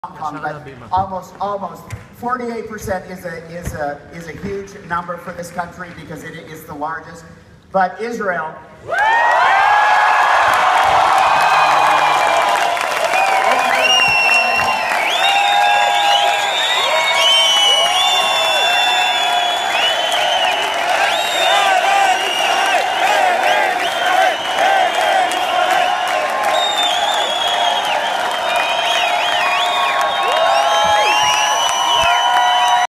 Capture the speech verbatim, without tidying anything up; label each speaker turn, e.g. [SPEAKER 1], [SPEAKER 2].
[SPEAKER 1] Hong Kong, but almost, almost forty-eight percent is a is a is a huge number for this country because it is the largest. But Israel